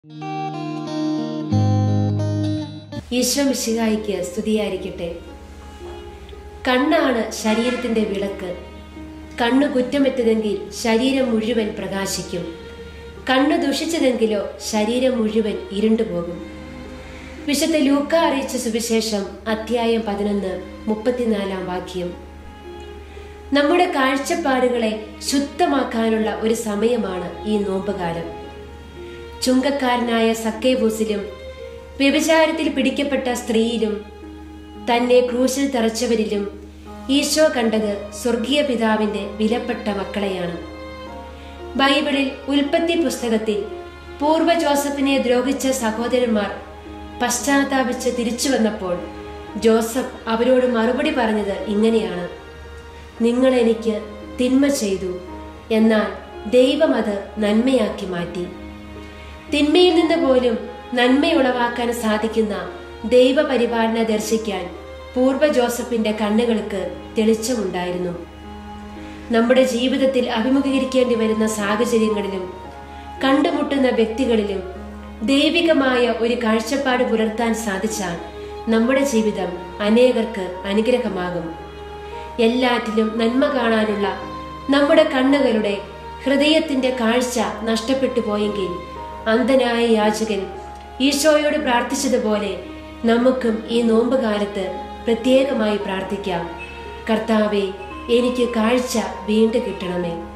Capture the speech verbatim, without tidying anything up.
ഈശോ മിശിഹായിക്ക് സ്തുതിയായിരിക്കട്ടെ. കണ്ണാണ് ശരീരത്തിന്റെ വിളക്ക്. കണ്ണ് കുറ്റമറ്റതെങ്കിൽ ശരീരം മുഴുവൻ പ്രകാശിക്കും. കണ്ണ് ദുഷിച്ചതെങ്കിലോ ശരീരം മുഴുവൻ ഇരുണ്ടുപോകും. വിശുദ്ധ ലൂക്ക അറിയിച്ച സുവിശേഷം അധ്യായം പതിനൊന്ന് മുപ്പത്തിനാലാം വാക്യം. നമ്മുടെ കാഴ്ചപ്പാടുകളെ ശുദ്ധമാക്കാനുള്ള ഒരു സമയമാണ് ഈ നോമ്പുകാലം. ചുങ്കക്കാരനായ സക്കേവൂസിലും വ്യഭിചാരത്തിൽ പിടിക്കപ്പെട്ട സ്ത്രീയിലും തന്നെ ക്രൂശിൽ തറച്ചവരിലും ഈശോ കണ്ടത് സ്വർഗീയ പിതാവിന്റെ വിലപ്പെട്ട മക്കളെയാണ്. ബൈബിളിൽ ഉൽപ്പത്തി പുസ്തകത്തിൽ പൂർവ്വ ജോസഫിനെ ദ്രോഹിച്ച സഹോദരന്മാർ പശ്ചാത്താപിച്ച് തിരിച്ചു വന്നപ്പോൾ ജോസഫ് അവരോട് മറുപടി പറഞ്ഞത് ഇങ്ങനെയാണ്: നിങ്ങൾ എനിക്ക് തിന്മ ചെയ്തു, എന്നാൽ ദൈവം അത് നന്മയാക്കി മാറ്റി. തിന്മയിൽ നിന്ന് പോലും നന്മയുളവാക്കാൻ സാധിക്കുന്ന ദൈവപരിപാലന ദർശിക്കാൻ പൂർവ്വ ജോസഫിന്റെ കണ്ണുകൾക്ക് തെളിച്ചമുണ്ടായിരുന്നു. നമ്മുടെ ജീവിതത്തിൽ അഭിമുഖീകരിക്കേണ്ടി വരുന്ന സാഹചര്യങ്ങളിലും കണ്ടുമുട്ടുന്ന വ്യക്തികളിലും ദൈവികമായ ഒരു കാഴ്ചപ്പാട് പുലർത്താൻ സാധിച്ചാൽ നമ്മുടെ ജീവിതം അനേകർക്ക് അനുഗ്രഹമാകും. എല്ലാറ്റിലും നന്മ കാണാനുള്ള നമ്മുടെ കണ്ണുകളുടെ ഹൃദയത്തിന്റെ കാഴ്ച നഷ്ടപ്പെട്ടു പോയെങ്കിൽ അന്ധനായ യാചകൻ ഈശോയോട് പ്രാർത്ഥിച്ചതുപോലെ നമുക്കും ഈ നോമ്പുകാലത്ത് പ്രത്യേകമായി പ്രാർത്ഥിക്കാം: കർത്താവേ, എനിക്ക് കാഴ്ച വീണ്ടും കിട്ടണമേ.